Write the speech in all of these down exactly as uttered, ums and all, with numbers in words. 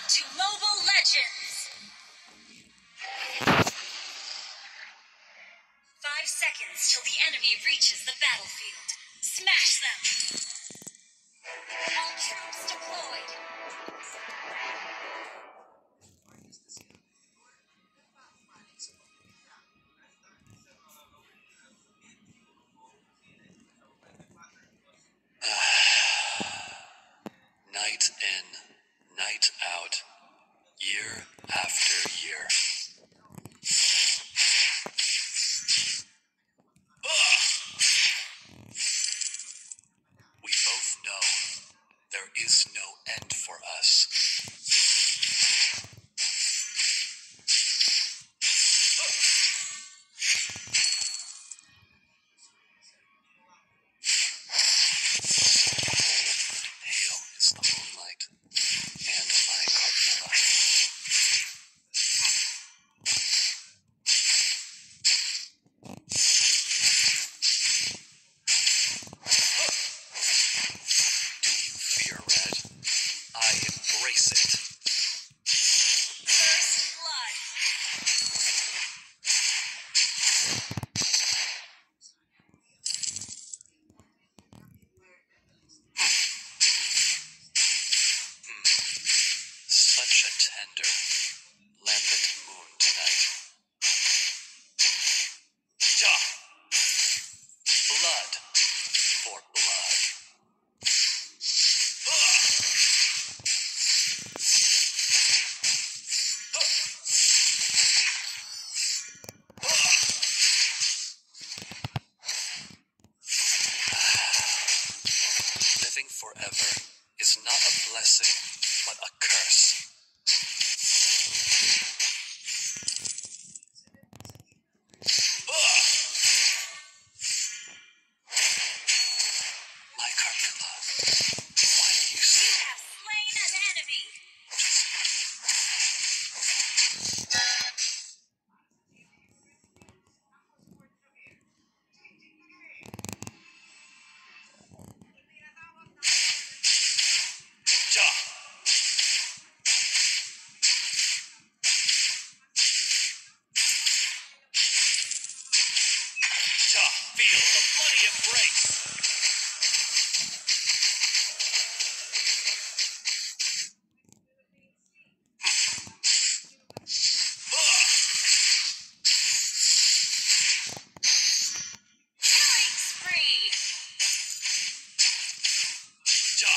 to Mobile Legends! Five seconds till the enemy reaches the battlefield. Smash them! All troops deployed! Night in, night out, year after year. We both know there is no end for us. Pale is the moonlight, and my Carmilla. Do you fear red? I embrace it. First blood! Such a tender, lambent moon tonight. Ja! Blood for blood. Living forever is not a blessing, but a curse. My Carmilla, why are you so... You have slain an enemy! Ja! Ja! Feel the bloody embrace! Killing spree! Ja!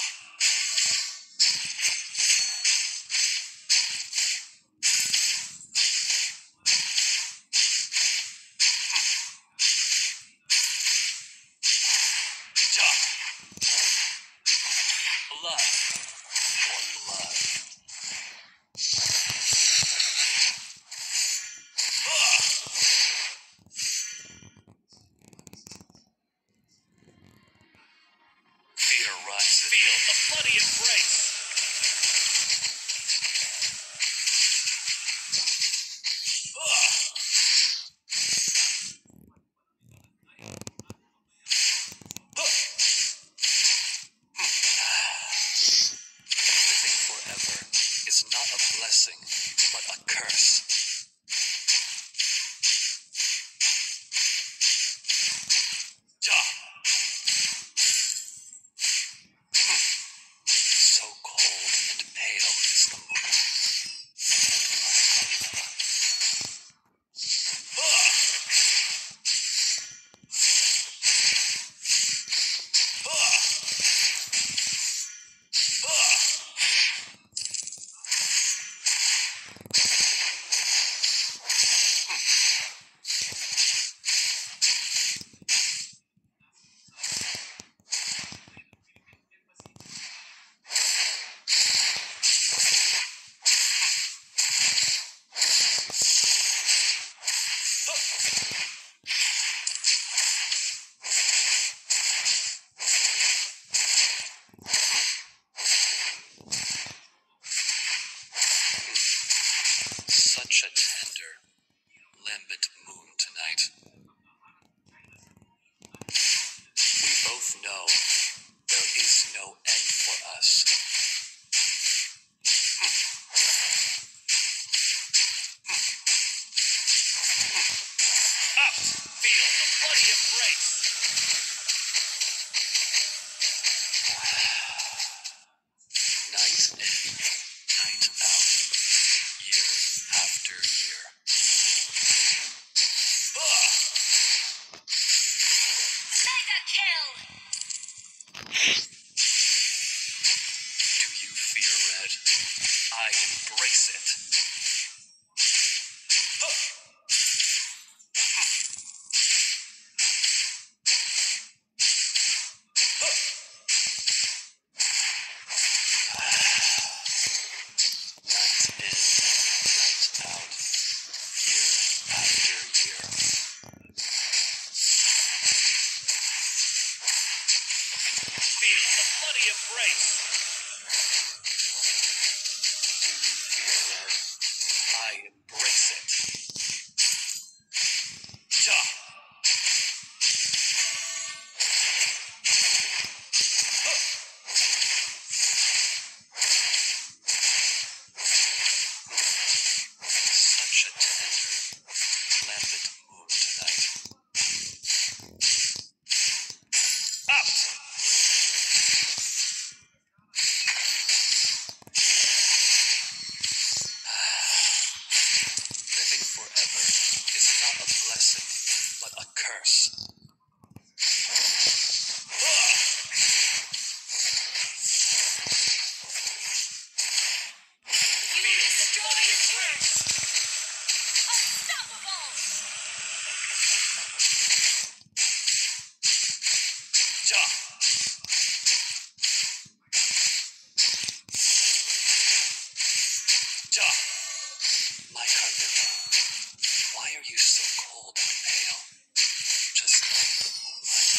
universe. You destroyed a turret! Unstoppable! Ja! Ja! My Carmilla, why are you so cold and pale? Just like the moonlight.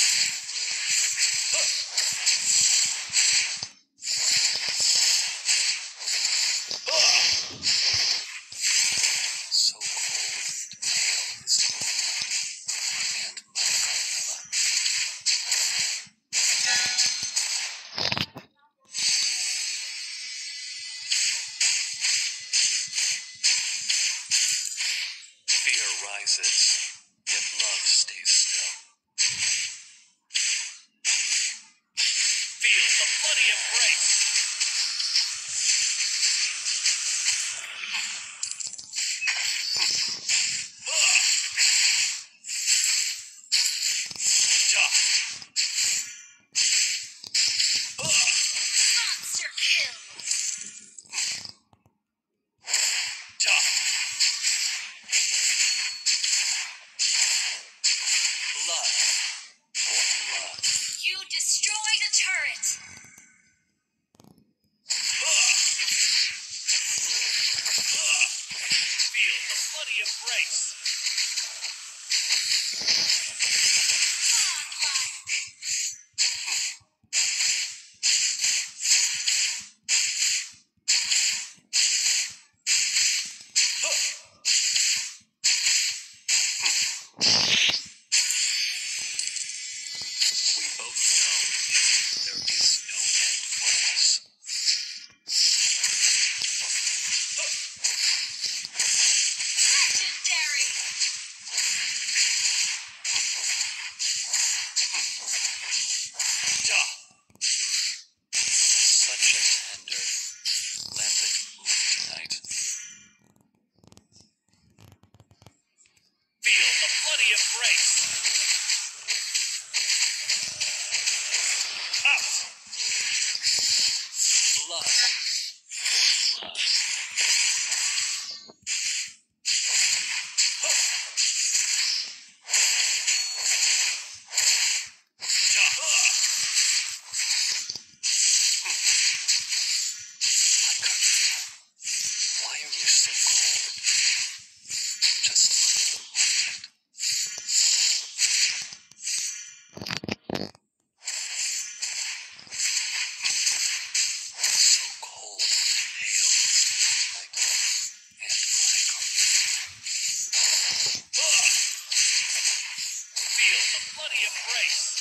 So cold and pale is the moonlight, and my Carmilla. Fear rises, yet love stays still. Feel the bloody embrace. Ja! Monster kill! Ja! Blood for blood. You destroyed a turret! Feel the bloody embrace. We both know there is no end for us. Legendary! Ja! Such a tender, lambent mood tonight. Feel the bloody embrace. Out! Blood for blood. Ja! My Carmilla, why are you so cold? Just like the moonlight. So cold and pale, like you and my Carmilla. Feel the bloody embrace.